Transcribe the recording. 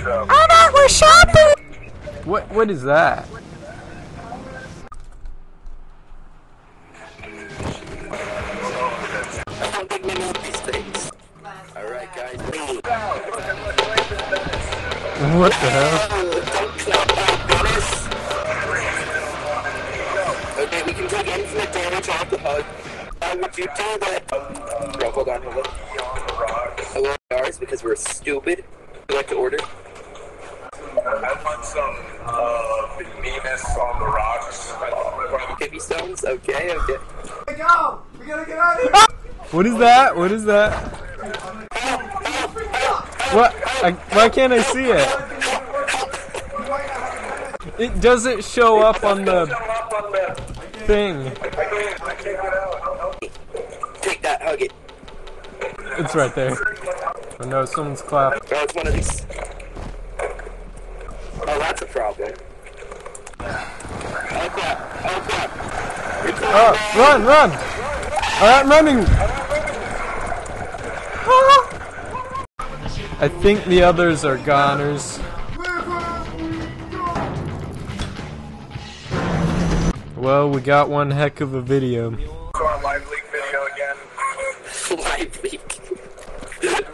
Oh no, we're shopping! What is that? I don't think we need these things. Alright guys, What the hell? don't clap like Dennis. Okay, we can take infinite damage off the hug. Would you do that? Bro, hold on. Hello, ours, because we're stupid. We like to order. I want some Venus on the rocks. Hippie stones? Okay. Go! We gotta get out of here! What is that? What is that? What? Why can't I see it? It doesn't show up on the thing. Take that, hug it. It's right there. Oh no, someone's clapping. Oh, it's one of these. Oh, that's a problem. Oh crap. Oh, run! I'm running! I think the others are goners. Well, we got one heck of a video. So our live leak video again. Live leak.